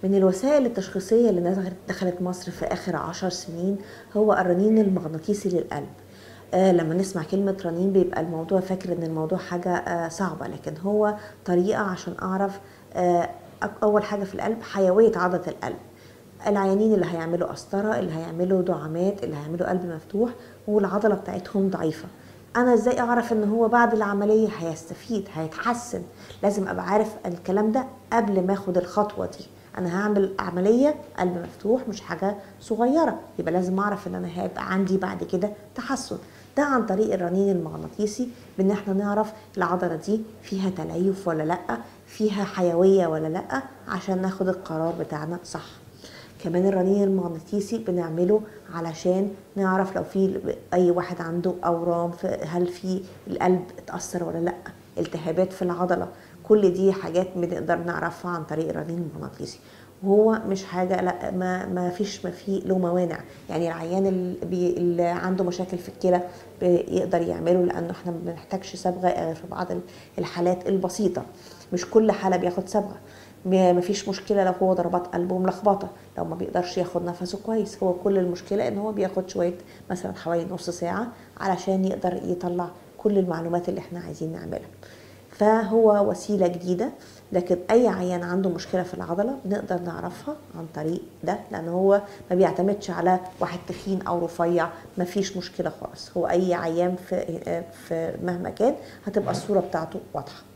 من الوسائل التشخيصية اللي دخلت مصر في آخر 10 سنين هو الرنين المغناطيسي للقلب. لما نسمع كلمة رنين بيبقى الموضوع فاكر ان الموضوع حاجة صعبة، لكن هو طريقة عشان اعرف اول حاجة في القلب حيوية عضلة القلب. العيانين اللي هيعملوا قسطرة، اللي هيعملوا دعامات، اللي هيعملوا قلب مفتوح والعضلة بتاعتهم ضعيفة، انا ازاي اعرف ان هو بعد العملية هيستفيد هيتحسن؟ لازم ابقى عارف الكلام ده قبل ما اخد الخطوة دي. انا هعمل عملية قلب مفتوح مش حاجة صغيرة، يبقى لازم اعرف ان انا هيبقى عندي بعد كده تحسن. ده عن طريق الرنين المغناطيسي، بان احنا نعرف العضلة دي فيها تليف ولا لا، فيها حيوية ولا لا، عشان ناخد القرار بتاعنا صح. كمان الرنين المغناطيسي بنعمله علشان نعرف لو في اي واحد عنده اورام، هل في القلب اتأثر ولا لا، التهابات في العضلة، كل دي حاجات بنقدر نعرفها عن طريق الرنين المغناطيسي. وهو مش حاجة لا ما في له موانع، يعني العيان اللي عنده مشاكل في الكلى بيقدر يعمله، لانه احنا ما بنحتاجش صبغة غير في بعض الحالات البسيطة، مش كل حالة بياخد صبغة. مفيش مشكله لو هو ضربات قلبه ملخبطه، لو ما بيقدرش ياخد نفسه كويس، هو كل المشكله ان هو بياخد شويه مثلا حوالي نص ساعه علشان يقدر يطلع كل المعلومات اللي احنا عايزين نعملها. فهو وسيله جديده، لكن اي عيان عنده مشكله في العضله بنقدر نعرفها عن طريق ده، لان هو ما بيعتمدش على واحد تخين او رفيع، ما فيش مشكله خالص. هو اي عيان في مهما كان هتبقى الصوره بتاعته واضحه.